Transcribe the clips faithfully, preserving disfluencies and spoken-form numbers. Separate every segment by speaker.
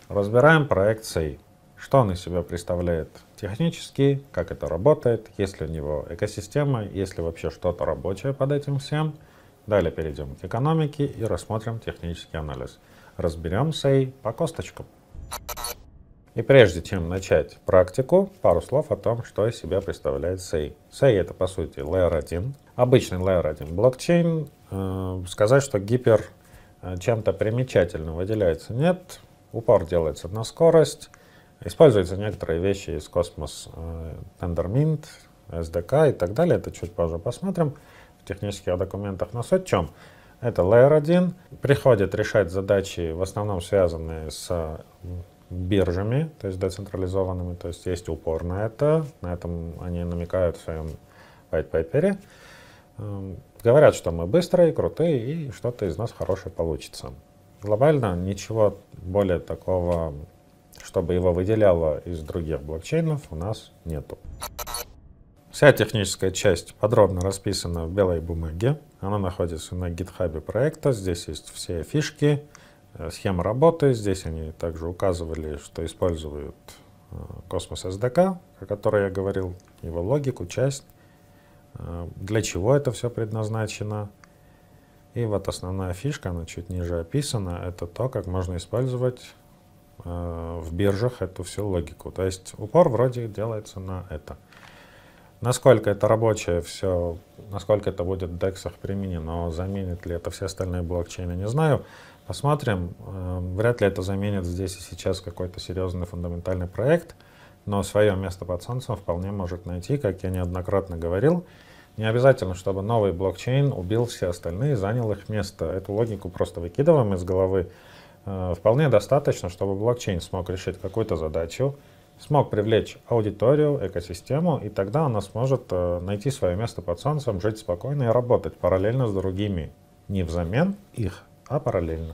Speaker 1: Разбираем проект Sei. Что он из себя представляет технически, как это работает, есть ли у него экосистема, есть ли вообще что-то рабочее под этим всем. Далее перейдем к экономике и рассмотрим технический анализ. Разберем Sei по косточкам. И прежде чем начать практику, пару слов о том, что из себя представляет Sei. Sei — это по сути лейер один, обычный лейер один блокчейн. Э, сказать, что гипер чем-то примечательным выделяется, нет. Упор делается на скорость. Используются некоторые вещи из Cosmos Tendermint, эс ди кей и так далее. Это чуть позже посмотрим в технических документах. Но суть в чем? Это лейер один. Приходит решать задачи, в основном связанные с биржами, то есть децентрализованными. То есть есть упор на это. На этом они намекают в своем white paper. Говорят, что мы быстрые, крутые и что-то из нас хорошее получится. Глобально ничего более такого, чтобы его выделяло из других блокчейнов, у нас нету. Вся техническая часть подробно расписана в белой бумаге. Она находится на гитхабе проекта. Здесь есть все фишки, схема работы. Здесь они также указывали, что используют Cosmos эс ди кей, о которой я говорил, его логику, часть, для чего это все предназначено. И вот основная фишка, она чуть ниже описана, это то, как можно использовать э, в биржах эту всю логику. То есть упор вроде делается на это. Насколько это рабочее все, насколько это будет в дексах применено, заменит ли это все остальные блокчейны, не знаю. Посмотрим. Э, вряд ли это заменит здесь и сейчас какой-то серьезный фундаментальный проект, но свое место под солнцем вполне может найти, как я неоднократно говорил. Не обязательно, чтобы новый блокчейн убил все остальные, занял их место. Эту логику просто выкидываем из головы. Э, вполне достаточно, чтобы блокчейн смог решить какую-то задачу, смог привлечь аудиторию, экосистему, и тогда она сможет э, найти свое место под солнцем, жить спокойно и работать параллельно с другими. Не взамен их, а параллельно.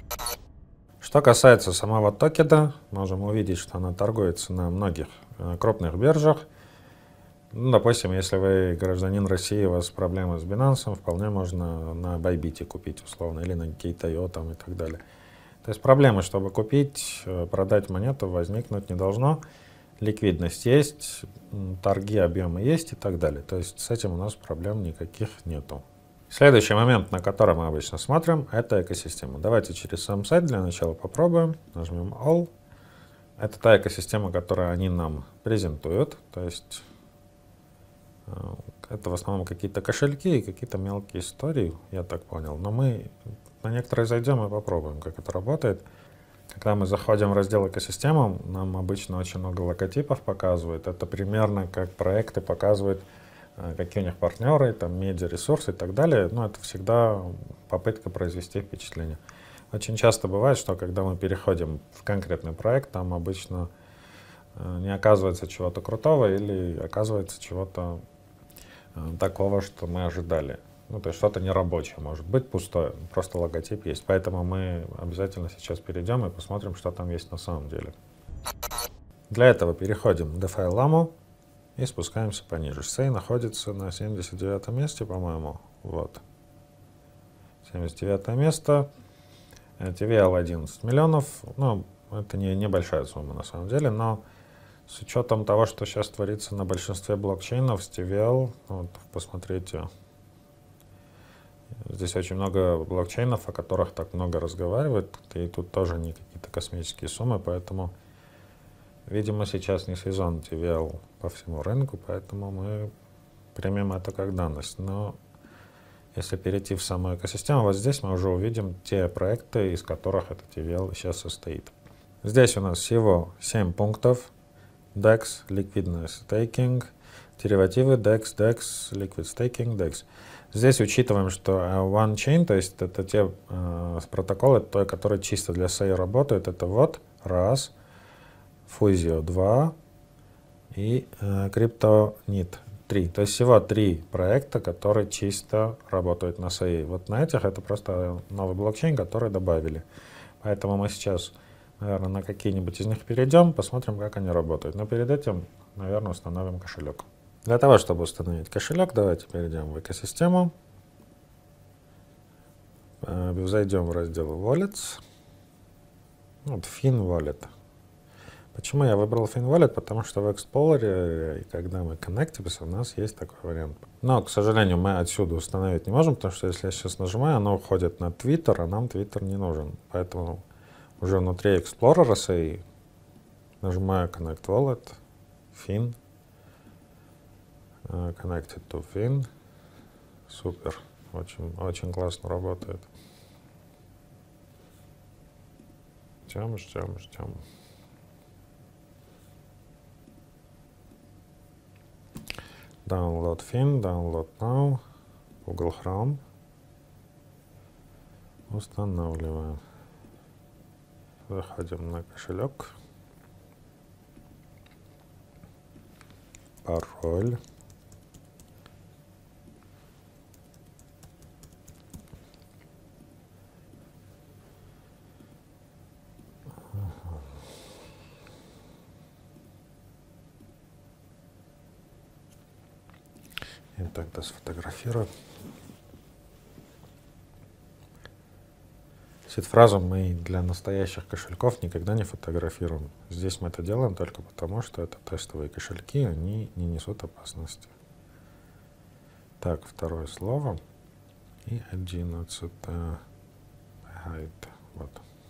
Speaker 1: Что касается самого токена, можем увидеть, что она торгуется на многих э, крупных биржах. Ну, допустим, если вы гражданин России, у вас проблемы с Binance, вполне можно на Bybit купить условно, или на гейт точка ай о там и так далее. То есть проблемы, чтобы купить, продать монету, возникнуть не должно. Ликвидность есть, торги, объемы есть и так далее. То есть с этим у нас проблем никаких нету. Следующий момент, на который мы обычно смотрим, это экосистема. Давайте через сам сайт для начала попробуем. Нажмем All. Это та экосистема, которую они нам презентуют. То есть это в основном какие-то кошельки и какие-то мелкие истории, я так понял. Но мы на некоторые зайдем и попробуем, как это работает. Когда мы заходим в раздел экосистемы, нам обычно очень много логотипов показывают. Это примерно как проекты показывают, какие у них партнеры, там, медиаресурсы и так далее. Но это всегда попытка произвести впечатление. Очень часто бывает, что когда мы переходим в конкретный проект, там обычно не оказывается чего-то крутого или оказывается чего-то такого, что мы ожидали. Ну, то есть что-то нерабочее, может быть, пустое, просто логотип есть. Поэтому мы обязательно сейчас перейдем и посмотрим, что там есть на самом деле. Для этого переходим в DeFi Lama и спускаемся пониже. Sei находится на семьдесят девятом месте, по-моему. Вот. семьдесят девятое место. ти ви эл одиннадцать миллионов. Ну, это не небольшая сумма на самом деле, но с учетом того, что сейчас творится на большинстве блокчейнов с ти ви эл, вот, посмотрите, здесь очень много блокчейнов, о которых так много разговаривают, и тут тоже не какие-то космические суммы, поэтому, видимо, сейчас не сезон ти ви эл по всему рынку, поэтому мы примем это как данность. Но если перейти в саму экосистему, вот здесь мы уже увидим те проекты, из которых это ти ви эл сейчас состоит. Здесь у нас всего семь пунктов. декс, Liquid Staking, деривативы, декс, декс, Liquid Staking, декс. Здесь учитываем, что OneChain, то есть это те э, протоколы, то, которые чисто для Sei работают, это вот раз, Fusio два и э, CryptoNit три. То есть всего три проекта, которые чисто работают на Sei. Вот на этих это просто новый блокчейн, который добавили. Поэтому мы сейчас, наверное, на какие-нибудь из них перейдем, посмотрим, как они работают. Но перед этим, наверное, установим кошелек. Для того, чтобы установить кошелек, давайте перейдем в экосистему. Зайдем в раздел Wallets. Вот FinWallet. Почему я выбрал FinWallet? Потому что в Explorer, когда мы коннектимся, у нас есть такой вариант. Но, к сожалению, мы отсюда установить не можем, потому что если я сейчас нажимаю, оно уходит на Twitter, а нам Twitter не нужен. Поэтому уже внутри Explorer и нажимаю Connect Wallet, Fin, Connected to Fin. Супер, очень, очень классно работает. Ждем, ждем, ждем. Download Fin, download now, Google Chrome. Устанавливаем. Заходим на кошелек. Пароль. И тогда сфотографирую. Сид-фразу мы для настоящих кошельков никогда не фотографируем. Здесь мы это делаем только потому, что это тестовые кошельки, они не несут опасности. Так, второе слово. И одиннадцатое. Hide. Вот.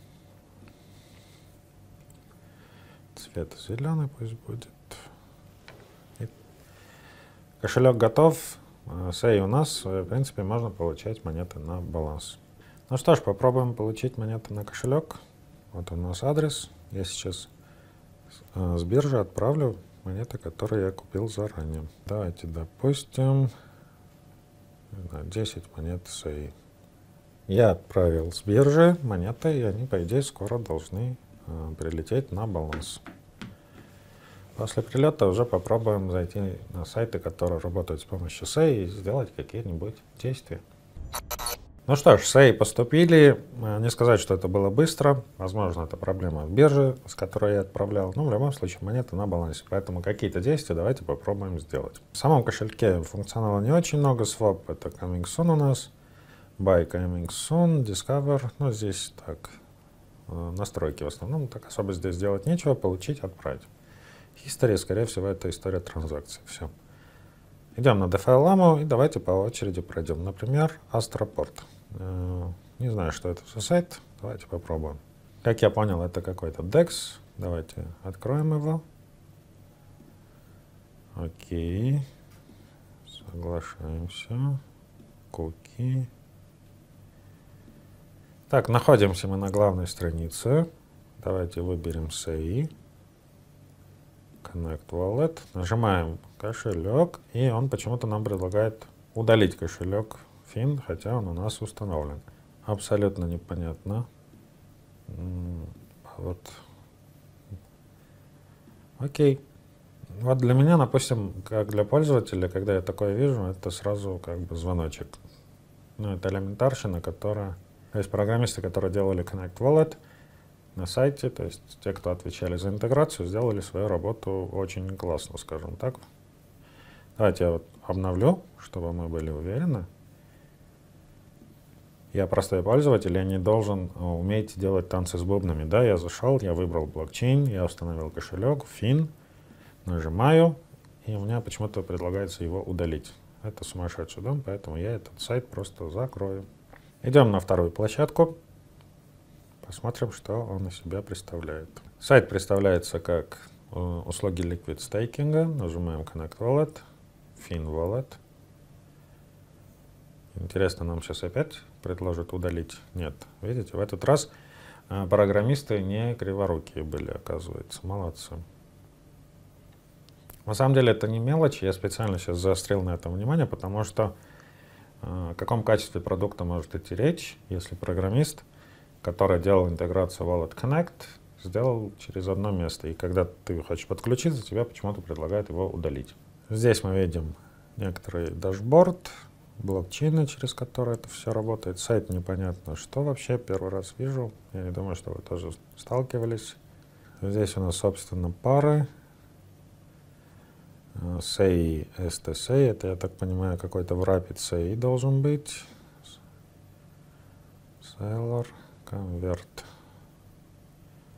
Speaker 1: Цвет зеленый пусть будет. И кошелек готов. Сей у нас, в принципе, можно получать монеты на баланс. Ну что ж, попробуем получить монеты на кошелек. Вот у нас адрес. Я сейчас с биржи отправлю монеты, которые я купил заранее. Давайте допустим десять монет сей. Я отправил с биржи монеты, и они, по идее, скоро должны э, прилететь на баланс. После прилета уже попробуем зайти на сайты, которые работают с помощью сей, и сделать какие-нибудь действия. Ну что ж, сей поступили. Не сказать, что это было быстро. Возможно, это проблема биржи, с которой я отправлял. Но в любом случае монеты на балансе. Поэтому какие-то действия давайте попробуем сделать. В самом кошельке функционала не очень много. Swap — это coming soon у нас. Buy coming soon. Discover. Ну, здесь так. Настройки в основном. Так особо здесь делать нечего. Получить, отправить. History, скорее всего, это история транзакций. Все. Идем на DeFi-ламу и давайте по очереди пройдем. Например, Astroport. Не знаю, что это за сайт. Давайте попробуем. Как я понял, это какой-то декс. Давайте откроем его. Окей. Соглашаемся. Куки. Так, находимся мы на главной странице. Давайте выберем сей. Connect Wallet. Нажимаем кошелек, и он почему-то нам предлагает удалить кошелек Fin, хотя он у нас установлен. Абсолютно непонятно. Вот. Окей. Вот для меня, допустим, как для пользователя, когда я такое вижу, это сразу как бы звоночек. Ну, это элементарщина, которая... То есть программисты, которые делали Connect Wallet на сайте, то есть те, кто отвечали за интеграцию, сделали свою работу очень классно, скажем так. Давайте я вот обновлю, чтобы мы были уверены. Я простой пользователь, я не должен уметь делать танцы с бубнами. Да, я зашел, я выбрал блокчейн, я установил кошелек, Fin, нажимаю, и у меня почему-то предлагается его удалить. Это сумасшедший дом, поэтому я этот сайт просто закрою. Идем на вторую площадку. Посмотрим, что он из себя представляет. Сайт представляется как услуги Liquid Staking. Нажимаем Connect Wallet, Fin Wallet. Интересно, нам сейчас опять предложат удалить? Нет. Видите, в этот раз программисты не криворукие были, оказывается. Молодцы. На самом деле это не мелочь. Я специально сейчас заострил на этом внимание, потому что о каком качестве продукта может идти речь, если программист, который делал интеграцию Wallet Connect, сделал через одно место. И когда ты хочешь подключиться, тебя почему-то предлагают его удалить. Здесь мы видим некоторый дашборд, блокчейны, через которые это все работает. Сайт непонятно что вообще, первый раз вижу. Я не думаю, что вы тоже сталкивались. Здесь у нас, собственно, пары. сей, эс ти сей, это, я так понимаю, какой-то в Rapid сей должен быть. Seller. Конверт.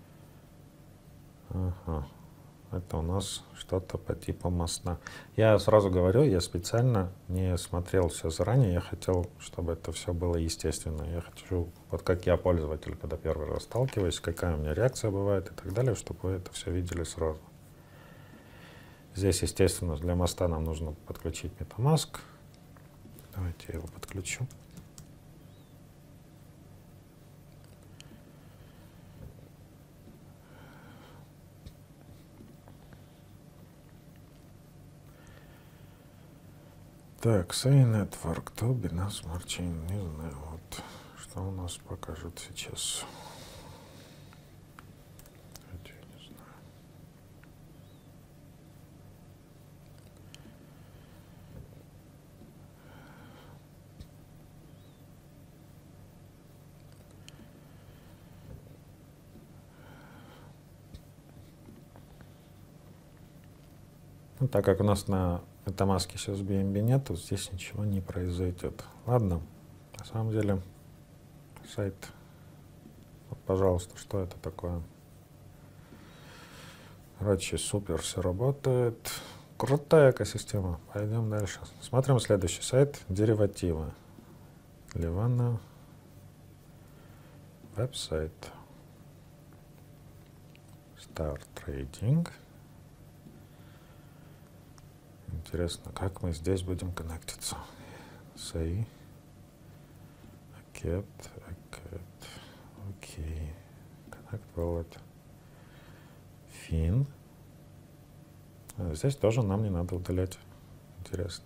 Speaker 1: Ага. Это у нас что-то по типу моста. Я сразу говорю, я специально не смотрел все заранее. Я хотел, чтобы это все было естественно. Я хочу, вот как я пользователь, когда первый раз сталкиваюсь, какая у меня реакция бывает и так далее, чтобы вы это все видели сразу. Здесь, естественно, для моста нам нужно подключить MetaMask. Давайте я его подключу. Так, Say Network, to Binance Smart Chain, не знаю, вот, что у нас покажет сейчас. Это я не знаю. Ну, так как у нас на MetaMask сейчас би эн би нету, здесь ничего не произойдет. Ладно, на самом деле сайт, вот, пожалуйста, что это такое? Короче, супер, все работает. Крутая экосистема. Пойдем дальше. Смотрим следующий сайт. Деривативы. Ливана. Веб-сайт. Start Trading. Интересно, как мы здесь будем коннектиться. Say. Accept. Accept. Окей. Connect Wallet. Fin. А, здесь тоже нам не надо удалять. Интересно.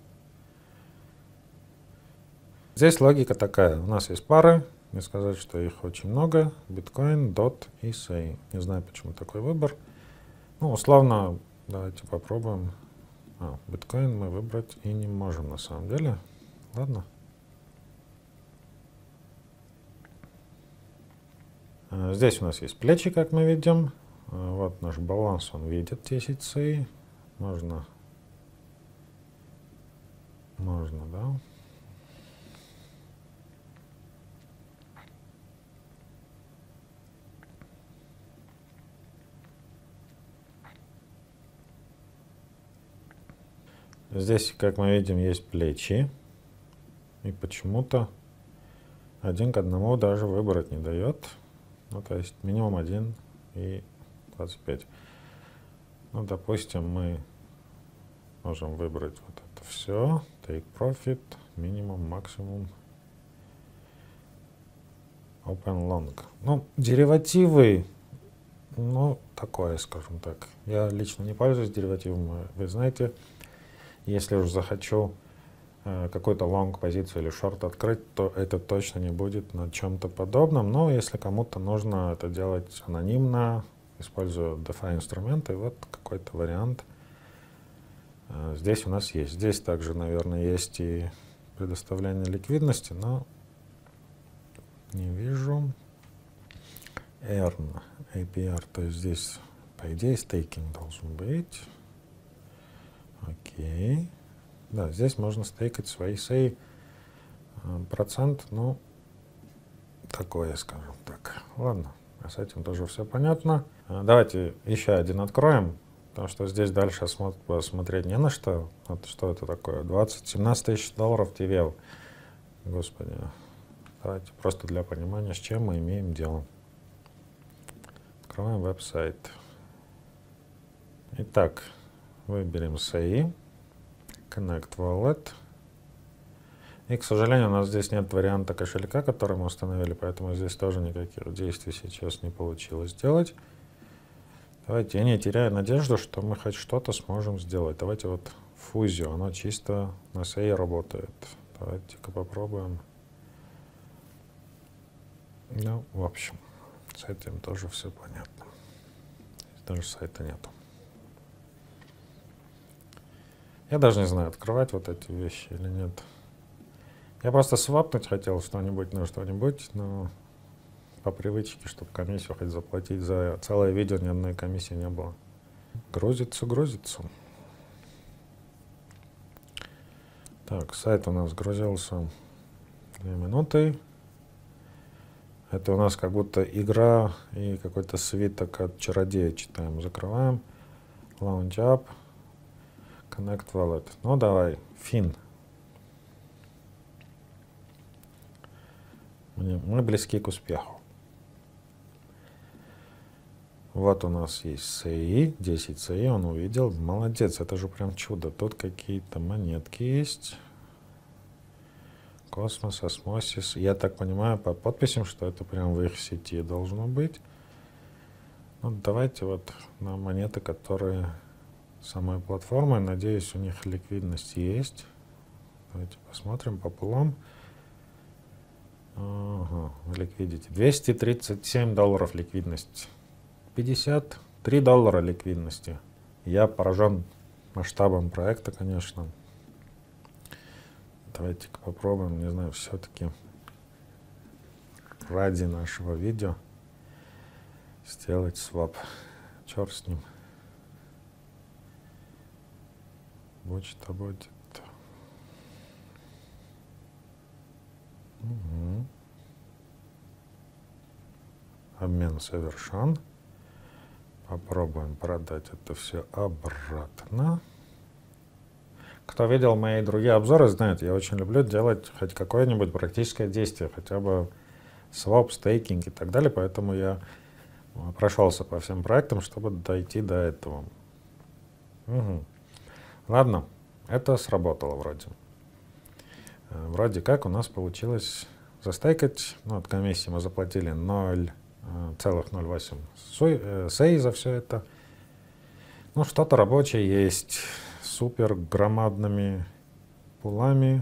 Speaker 1: Здесь логика такая. У нас есть пары. Не сказать, что их очень много. Биткоин, дот и Say. Не знаю, почему такой выбор. Ну, условно, давайте попробуем. А, биткоин мы выбрать и не можем на самом деле. Ладно. А, здесь у нас есть плечи, как мы видим. А, вот наш баланс, он видит десять Say. Можно. Можно, да. Здесь, как мы видим, есть плечи. И почему-то один к одному даже выбрать не дает. Ну, то есть минимум один и двадцать пять. Ну, допустим, мы можем выбрать вот это все. Take profit, минимум, максимум. Open long. Ну, деривативы, ну, такое, скажем так. Я лично не пользуюсь деривативом, вы знаете. Если уж захочу э, какую-то лонг позицию или шорт открыть, то это точно не будет на чем-то подобном. Но если кому-то нужно это делать анонимно, используя DeFi инструменты, вот какой-то вариант э, здесь у нас есть. Здесь также, наверное, есть и предоставление ликвидности, но не вижу. Earn, эй пи ар, то есть здесь, по идее, стейкинг должен быть. Окей. Да, здесь можно стейкать свои сей. Процент, ну, такое, скажем так. Ладно, с этим тоже все понятно. Давайте еще один откроем, потому что здесь дальше смотреть не на что. Вот что это такое? двадцать, семнадцать тысяч долларов ти ви эл. Господи. Давайте просто для понимания, с чем мы имеем дело. Откроем веб-сайт. Итак, выберем Say, Connect Wallet. И, к сожалению, у нас здесь нет варианта кошелька, который мы установили, поэтому здесь тоже никаких действий сейчас не получилось сделать. Давайте, я не теряю надежду, что мы хоть что-то сможем сделать. Давайте вот фузию, оно чисто на Say работает. Давайте-ка попробуем. Ну, в общем, с этим тоже все понятно. Здесь даже сайта нету. Я даже не знаю, открывать вот эти вещи или нет. Я просто свапнуть хотел что-нибудь на что-нибудь, но по привычке, чтобы комиссию хоть заплатить за целое видео, ни одной комиссии не было. Грузится, грузится. Так, сайт у нас грузился две минуты. Это у нас как будто игра и какой-то свиток от чародея читаем. Закрываем. Launch App. Connect Wallet. Ну давай, фин. Мы близки к успеху. Вот у нас есть си, десять си, он увидел. Молодец, это же прям чудо. Тут какие-то монетки есть. Космос, осмосис. Я так понимаю по подписям, что это прям в их сети должно быть. Ну, давайте вот на монеты, которые самой платформы. Надеюсь, у них ликвидность есть. Давайте посмотрим по пулам. Ага, ликвидити. двести тридцать семь долларов ликвидность. пятьдесят три доллара ликвидности. Я поражен масштабом проекта, конечно. Давайте-ка попробуем, не знаю, все-таки ради нашего видео сделать свап. Черт с ним. Вот что будет. Угу. Обмен совершен. Попробуем продать это все обратно. Кто видел мои другие обзоры, знает, я очень люблю делать хоть какое-нибудь практическое действие, хотя бы своп, стейкинг и так далее, поэтому я прошелся по всем проектам, чтобы дойти до этого. Угу. Ладно, это сработало вроде. Вроде как у нас получилось застейкать, ну, от комиссии мы заплатили ноль целых ноль восемь сей за все это. Ну, что-то рабочее есть. Супер громадными пулами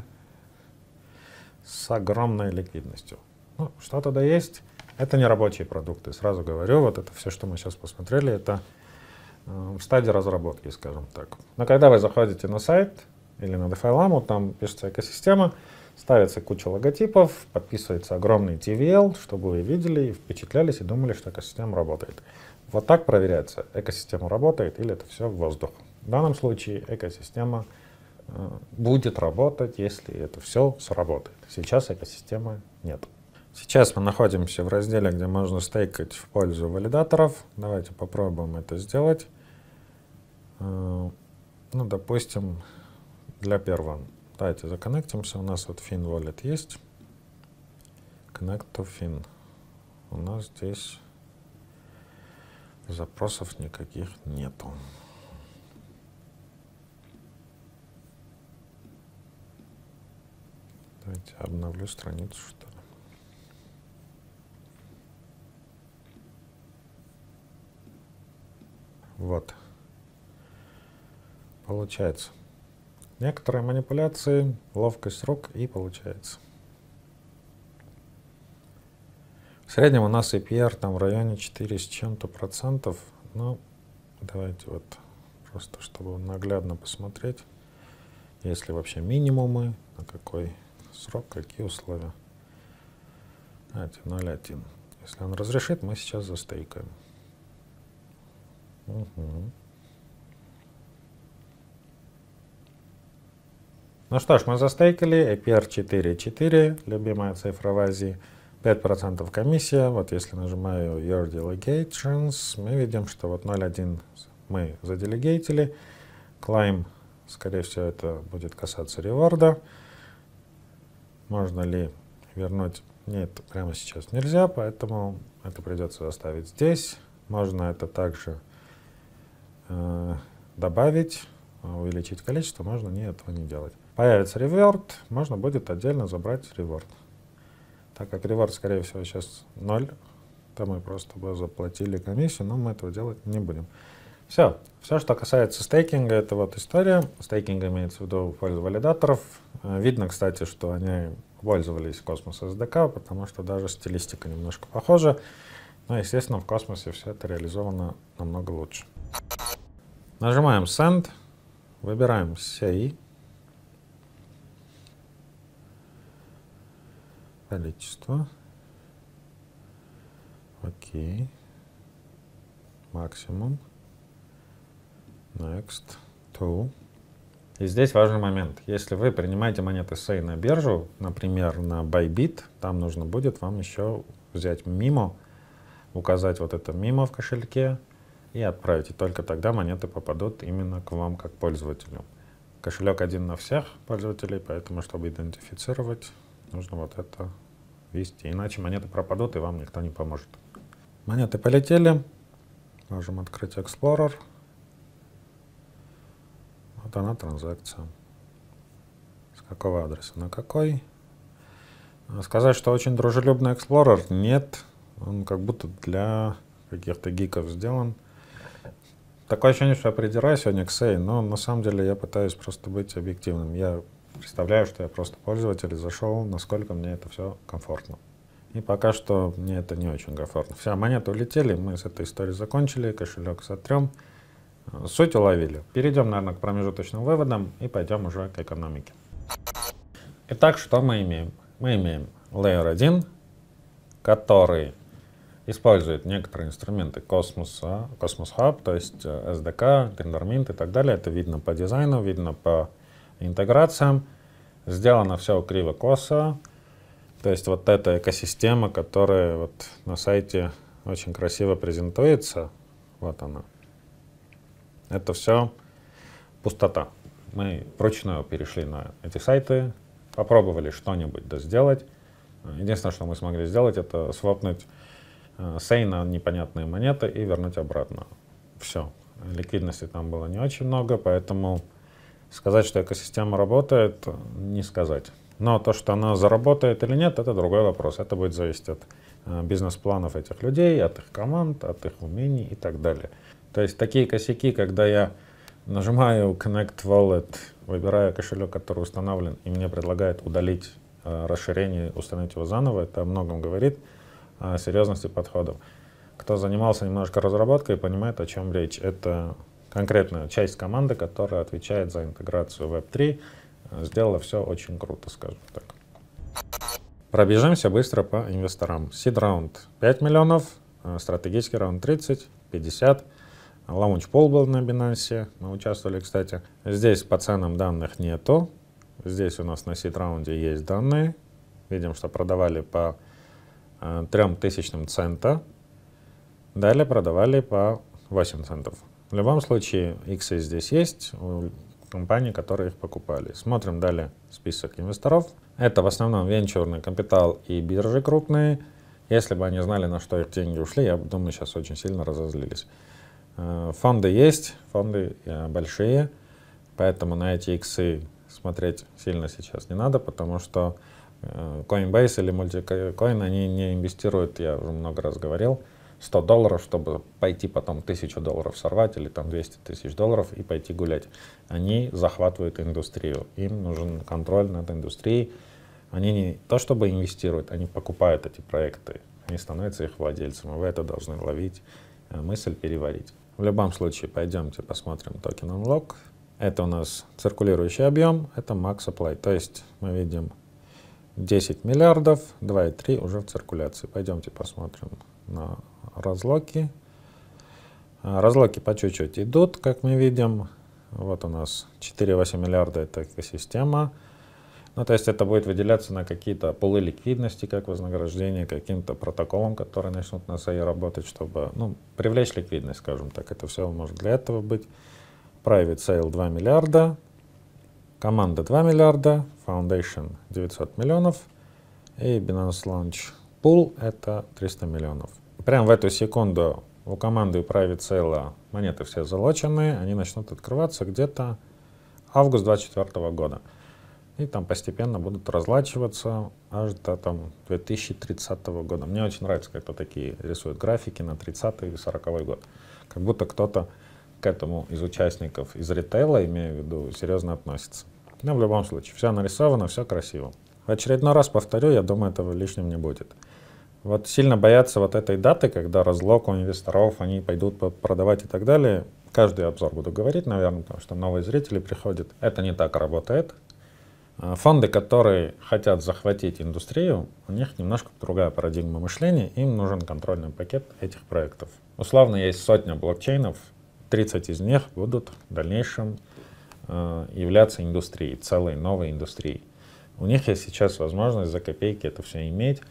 Speaker 1: с огромной ликвидностью. Ну, что тогда есть? Это не рабочие продукты, сразу говорю. Вот это все, что мы сейчас посмотрели, это э, в стадии разработки, скажем так. Но когда вы заходите на сайт или на DeFi Lama, там пишется экосистема, ставится куча логотипов, подписывается огромный ти ви эл, чтобы вы видели, и впечатлялись и думали, что экосистема работает. Вот так проверяется, экосистема работает или это все в воздух. В данном случае экосистема э, будет работать, если это все сработает. Сейчас экосистемы нет. Сейчас мы находимся в разделе, где можно стейкать в пользу валидаторов. Давайте попробуем это сделать. Э, ну, допустим, для первого. Давайте законнектимся. У нас вот Fin Wallet есть. Connect to Fin. У нас здесь запросов никаких нету. Давайте обновлю страницу, что ли. Вот. Получается. Некоторые манипуляции, ловкость рук, и получается. В среднем у нас эй пи ар там в районе четыре с чем-то процентов. Ну, давайте вот просто, чтобы наглядно посмотреть, если вообще минимумы, на какой срок, какие условия. Давайте ноль целых одна. Если он разрешит, мы сейчас застейкаем. Угу. Ну что ж, мы застейкали, эй пи ар четыре целых четыре, любимая цифра в Азии, пять процентов комиссия. Вот если нажимаю Your Delegations, мы видим, что вот ноль целых одна мы заделегейтили. Climb, скорее всего, это будет касаться реворда. Можно ли вернуть? Нет, прямо сейчас нельзя, поэтому это придется оставить здесь. Можно это также э, добавить, увеличить количество, можно не этого не делать. Появится реворд, можно будет отдельно забрать реворд. Так как реворд, скорее всего, сейчас ноль, то мы просто бы заплатили комиссию, но мы этого делать не будем. Все. Все, что касается стейкинга, это вот история. Стейкинг имеется в виду в пользу валидаторов. Видно, кстати, что они пользовались Cosmos эс ди кей, потому что даже стилистика немножко похожа. Но, естественно, в Космосе все это реализовано намного лучше. Нажимаем Send, выбираем сей. Количество. Окей. Максимум. Next. To. И здесь важный момент. Если вы принимаете монеты сей на биржу, например, на Bybit, там нужно будет вам еще взять мимо, указать вот это мимо в кошельке и отправить. И только тогда монеты попадут именно к вам как пользователю. Кошелек один на всех пользователей, поэтому, чтобы идентифицировать, нужно вот это ввести. Иначе монеты пропадут, и вам никто не поможет. Монеты полетели. Можем открыть Explorer. Вот она, транзакция. С какого адреса на какой? Сказать, что очень дружелюбный Explorer, нет. Он как будто для каких-то гиков сделан. Такое ощущение, что я придираюсь сегодня к сей, но на самом деле я пытаюсь просто быть объективным. Я представляю, что я просто пользователь и зашел, насколько мне это все комфортно. И пока что мне это не очень комфортно. Все, монеты улетели, мы с этой историей закончили, кошелек сотрем. Суть уловили. Перейдем, наверное, к промежуточным выводам и пойдем уже к экономике. Итак, что мы имеем? Мы имеем Layer один, который использует некоторые инструменты Cosmos, Cosmos Hub, то есть эс ди кей, Tendermint и так далее. Это видно по дизайну, видно по интеграциям. Сделано все криво-косо. То есть вот эта экосистема, которая вот на сайте очень красиво презентуется, вот она. Это все пустота. Мы вручную перешли на эти сайты, попробовали что-нибудь да сделать. Единственное, что мы смогли сделать, это свопнуть сей на непонятные монеты и вернуть обратно. Все. Ликвидности там было не очень много, поэтому сказать, что экосистема работает, не сказать. Но то, что она заработает или нет, это другой вопрос. Это будет зависеть от э, бизнес-планов этих людей, от их команд, от их умений и так далее. То есть такие косяки, когда я нажимаю Connect Wallet, выбираю кошелек, который установлен, и мне предлагают удалить э, расширение, установить его заново, это о многом говорит, о серьезности подходов. Кто занимался немножко разработкой, понимает, о чем речь. Это конкретная часть команды, которая отвечает за интеграцию веб три. Сделала все очень круто, скажем так. Пробежимся быстро по инвесторам. Seed раунд пять миллионов, стратегический раунд тридцать, пятьдесят. Launch Pool был на Binance, мы участвовали, кстати. Здесь по ценам данных нету. Здесь у нас на Seed раунде есть данные. Видим, что продавали по трем тысячным цента. Далее продавали по восемь центов. В любом случае, иксы здесь есть у компаний, которые их покупали. Смотрим далее список инвесторов. Это в основном венчурный капитал и биржи крупные. Если бы они знали, на что их деньги ушли, я думаю, сейчас очень сильно разозлились. Фонды есть, фонды большие, поэтому на эти иксы смотреть сильно сейчас не надо, потому что Coinbase или Multicoin, они не инвестируют, я уже много раз говорил, сто долларов, чтобы пойти потом тысячу долларов сорвать или там двести тысяч долларов и пойти гулять. Они захватывают индустрию, им нужен контроль над индустрией. Они не то чтобы инвестируют, они покупают эти проекты, они становятся их владельцами. Вы это должны ловить, мысль переварить. В любом случае, пойдемте посмотрим токен Unlock. Это у нас циркулирующий объем, это max supply, то есть мы видим десять миллиардов, два и три уже в циркуляции. Пойдемте посмотрим на разлоки. Разлоки по чуть-чуть идут, как мы видим. Вот у нас четыре и восемь миллиарда, это экосистема. Ну, то есть это будет выделяться на какие-то пулы ликвидности, как вознаграждение, каким-то протоколом, которые начнут на сей работать, чтобы ну, привлечь ликвидность, скажем так. Это все может для этого быть. Private Sale два миллиарда, команда два миллиарда, Foundation девятьсот миллионов и Binance Launch Pool это триста миллионов. Прямо в эту секунду у команды Private Sale монеты все залочены, они начнут открываться где-то август две тысячи двадцать четвёртого года. И там постепенно будут разлачиваться аж до там, две тысячи тридцатого года. Мне очень нравится, как кто такие рисуют графики на тридцатый и сороковой год. Как будто кто-то к этому из участников из ритейла, имею в виду, серьезно относится. Но в любом случае, все нарисовано, все красиво. В очередной раз повторю, я думаю, этого лишним не будет. Вот сильно бояться вот этой даты, когда разлог у инвесторов, они пойдут продавать и так далее. Каждый обзор буду говорить, наверное, потому что новые зрители приходят. Это не так работает. Фонды, которые хотят захватить индустрию, у них немножко другая парадигма мышления, им нужен контрольный пакет этих проектов. Условно, есть сотня блокчейнов, тридцать из них будут в дальнейшем э, являться индустрией, целой новой индустрией. У них есть сейчас возможность за копейки это все иметь,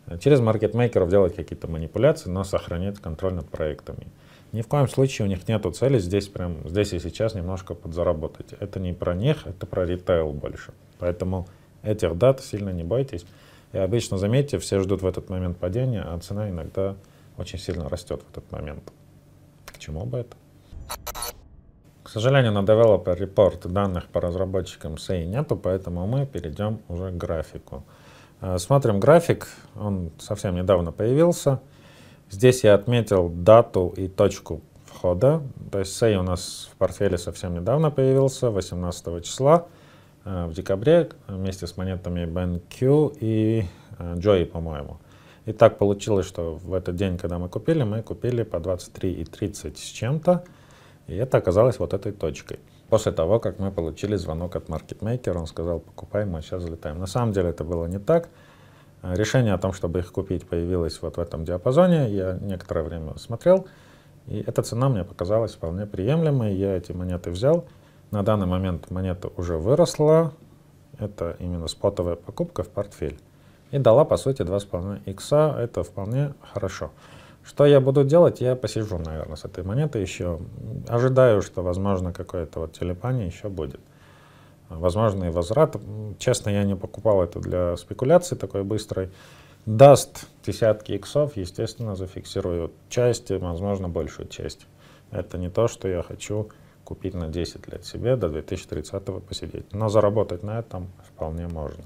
Speaker 1: через маркетмейкеров делать какие-то манипуляции, но сохранять контроль над проектами. Ни в коем случае у них нету цели здесь прям здесь и сейчас немножко подзаработать. Это не про них, это про ритейл больше. Поэтому этих дат сильно не бойтесь. И обычно, заметьте, все ждут в этот момент падения, а цена иногда очень сильно растет в этот момент. К чему бы это? К сожалению, на Developer Report данных по разработчикам сей нету, поэтому мы перейдем уже к графику. Смотрим график, он совсем недавно появился. Здесь я отметил дату и точку входа. То есть сей у нас в портфеле совсем недавно появился, восемнадцатого числа, в декабре, вместе с монетами би эн кью и Joy, по-моему. И так получилось, что в этот день, когда мы купили, мы купили по двадцать три и тридцать с чем-то. И это оказалось вот этой точкой. После того, как мы получили звонок от маркетмейкера, он сказал, покупай, мы сейчас залетаем. На самом деле это было не так. Решение о том, чтобы их купить, появилось вот в этом диапазоне. Я некоторое время смотрел, и эта цена мне показалась вполне приемлемой. Я эти монеты взял. На данный момент монета уже выросла. Это именно спотовая покупка в портфель. И дала, по сути, два с половиной икса. Это вполне хорошо. Что я буду делать? Я посижу, наверное, с этой монетой еще. Ожидаю, что, возможно, какое-то вот телепание еще будет. Возможно, и возврат. Честно, я не покупал это для спекуляции такой быстрой. Даст десятки иксов, естественно, зафиксирую часть, возможно, большую часть. Это не то, что я хочу купить на десять лет себе, до две тысячи тридцатого посидеть. Но заработать на этом вполне можно.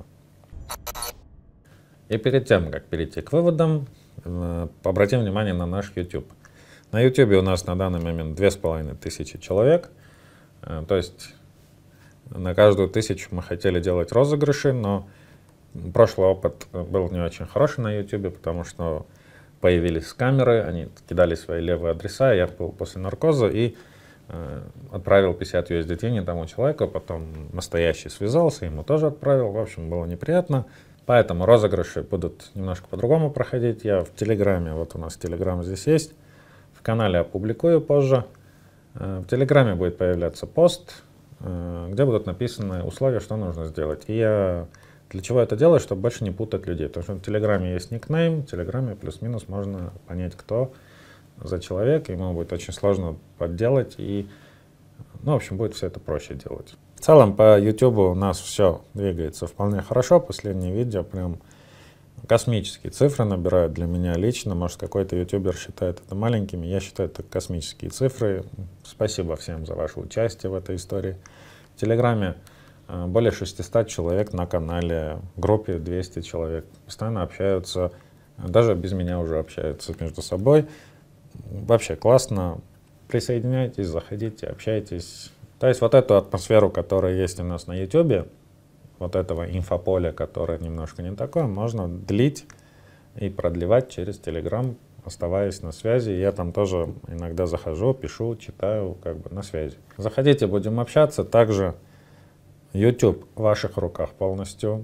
Speaker 1: И перед тем, как перейти к выводам, обратим внимание на наш YouTube. На YouTube у нас на данный момент две с половиной тысячи человек. То есть на каждую тысячу мы хотели делать розыгрыши, но прошлый опыт был не очень хороший на YouTube, потому что появились камеры, они кидали свои левые адреса, я был после наркоза и э, отправил пятьдесят ю эс ди ти не тому человеку, потом настоящий связался, ему тоже отправил, в общем, было неприятно. Поэтому розыгрыши будут немножко по-другому проходить. Я в Телеграме, вот у нас Телеграм здесь есть, в канале опубликую позже. В Телеграме будет появляться пост, где будут написаны условия, что нужно сделать. И я для чего это делаю, чтобы больше не путать людей. Потому что в Телеграме есть никнейм, в Телеграме плюс-минус можно понять, кто за человек. Ему будет очень сложно подделать. И, ну, в общем, будет все это проще делать. В целом по YouTube у нас все двигается вполне хорошо. Последние видео прям космические цифры набирают для меня лично. Может, какой-то ютубер считает это маленькими. Я считаю, это космические цифры. Спасибо всем за ваше участие в этой истории. В Телеграме более шестисот человек на канале, в группе двести человек. Постоянно общаются, даже без меня уже общаются между собой. Вообще классно. Присоединяйтесь, заходите, общайтесь. То есть вот эту атмосферу, которая есть у нас на YouTube, вот этого инфополя, которое немножко не такое, можно длить и продлевать через Telegram, оставаясь на связи. Я там тоже иногда захожу, пишу, читаю, как бы на связи. Заходите, будем общаться. Также YouTube в ваших руках полностью.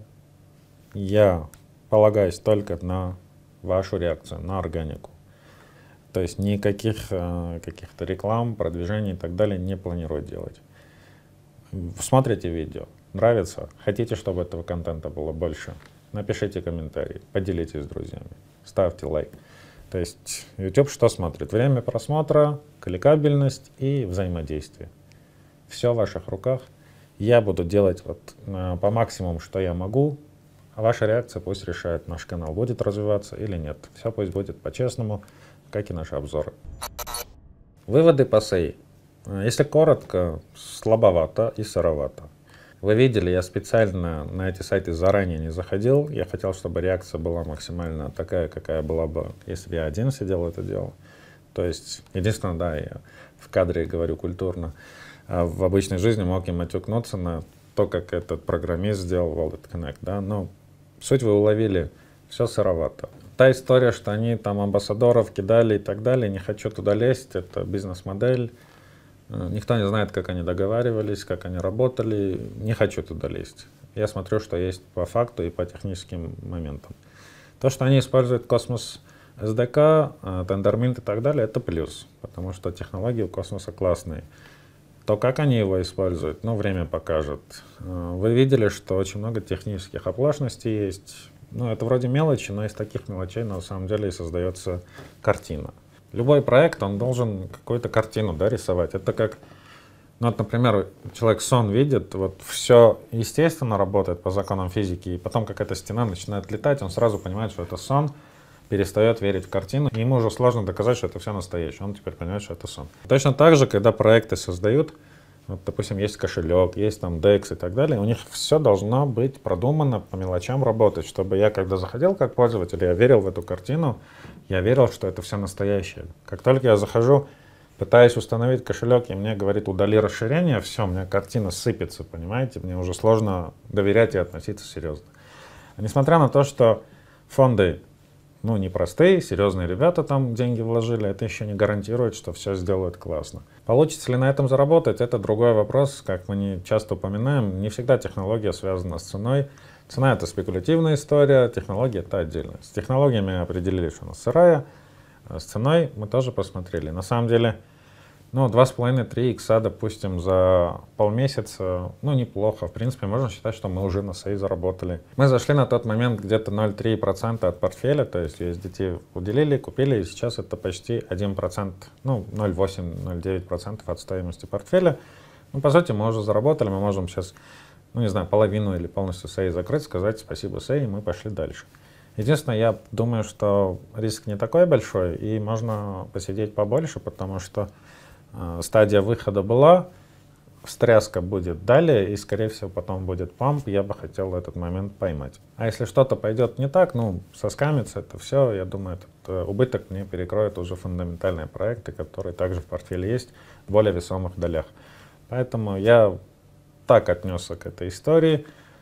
Speaker 1: Я полагаюсь только на вашу реакцию, на органику. То есть никаких э, каких-то реклам, продвижений и так далее не планирую делать. Смотрите видео, нравится, хотите, чтобы этого контента было больше, напишите комментарий, поделитесь с друзьями, ставьте лайк. То есть YouTube что смотрит? Время просмотра, кликабельность и взаимодействие. Все в ваших руках. Я буду делать вот, э, по максимуму, что я могу, а ваша реакция пусть решает, наш канал будет развиваться или нет. Все пусть будет по-честному, как и наши обзоры. Выводы по сей. Если коротко, слабовато и сыровато. Вы видели, я специально на эти сайты заранее не заходил. Я хотел, чтобы реакция была максимально такая, какая была бы, если бы я один сидел это делал. То есть, единственное, да, я в кадре говорю культурно. А в обычной жизни мог им отюкнуться на то, как этот программист сделал Wallet Connect. Да? Но суть вы уловили, все сыровато. Та история, что они там амбассадоров кидали и так далее, не хочу туда лезть, это бизнес-модель. Никто не знает, как они договаривались, как они работали. Не хочу туда лезть. Я смотрю, что есть по факту и по техническим моментам. То, что они используют Cosmos эс ди кей, Tendermint и так далее, это плюс, потому что технологии у Космоса классные. То, как они его используют, ну, время покажет. Вы видели, что очень много технических оплошностей есть. Ну, это вроде мелочи, но из таких мелочей на самом деле и создается картина. Любой проект, он должен какую-то картину, да, рисовать. Это как, ну, вот, например, человек сон видит, вот все естественно работает по законам физики, и потом какая-то стена начинает летать, он сразу понимает, что это сон, перестает верить в картину, и ему уже сложно доказать, что это все настоящее. Он теперь понимает, что это сон. Точно так же, когда проекты создают, вот, допустим, есть кошелек, есть там декс и так далее, у них все должно быть продумано, по мелочам работать, чтобы я, когда заходил как пользователь, я верил в эту картину, я верил, что это все настоящее. Как только я захожу, пытаюсь установить кошелек, и мне говорит, удали расширение, все, у меня картина сыпется, понимаете, мне уже сложно доверять и относиться серьезно. А несмотря на то, что фонды, ну, непростые, серьезные ребята там деньги вложили, это еще не гарантирует, что все сделают классно. Получится ли на этом заработать, это другой вопрос. Как мы не часто упоминаем, не всегда технология связана с ценой. Цена — это спекулятивная история, технология — это отдельно. С технологиями определили, что у нас сырая, а с ценой мы тоже посмотрели. На самом деле, ну, два с половиной-три икса, допустим, за полмесяца, ну, неплохо. В принципе, можно считать, что мы уже на сей заработали. Мы зашли на тот момент где-то ноль целых три десятых процента от портфеля, то есть ю эс ди ти уделили, купили, и сейчас это почти один процент, ну, ноль целых восемь — ноль целых девять процентов от стоимости портфеля. Ну, по сути, мы уже заработали, мы можем сейчас, ну, не знаю, половину или полностью сей закрыть, сказать спасибо сей, и мы пошли дальше. Единственное, я думаю, что риск не такой большой, и можно посидеть побольше, потому что стадия выхода была, встряска будет далее, и, скорее всего, потом будет памп. Я бы хотел этот момент поймать. А если что-то пойдет не так, ну, соскамится это все, я думаю, этот убыток мне перекроет уже фундаментальные проекты, которые также в портфеле есть, в более весомых долях. Поэтому я так отнесся к этой истории.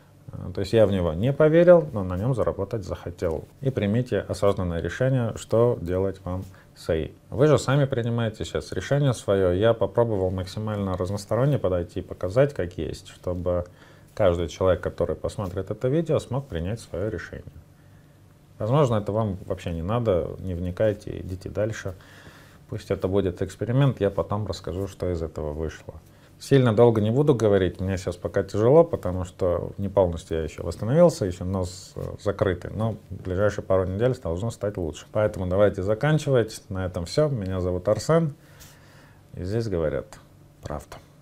Speaker 1: То есть я в него не поверил, но на нем заработать захотел. И примите осознанное решение, что делать вам с эй ай. Вы же сами принимаете сейчас решение свое. Я попробовал максимально разносторонне подойти и показать, как есть, чтобы каждый человек, который посмотрит это видео, смог принять свое решение. Возможно, это вам вообще не надо, не вникайте, идите дальше. Пусть это будет эксперимент, я потом расскажу, что из этого вышло. Сильно долго не буду говорить, мне сейчас пока тяжело, потому что не полностью я еще восстановился, еще нос закрытый, но в ближайшие пару недель должно стать лучше. Поэтому давайте заканчивать. На этом все. Меня зовут Арсен, и здесь говорят правду.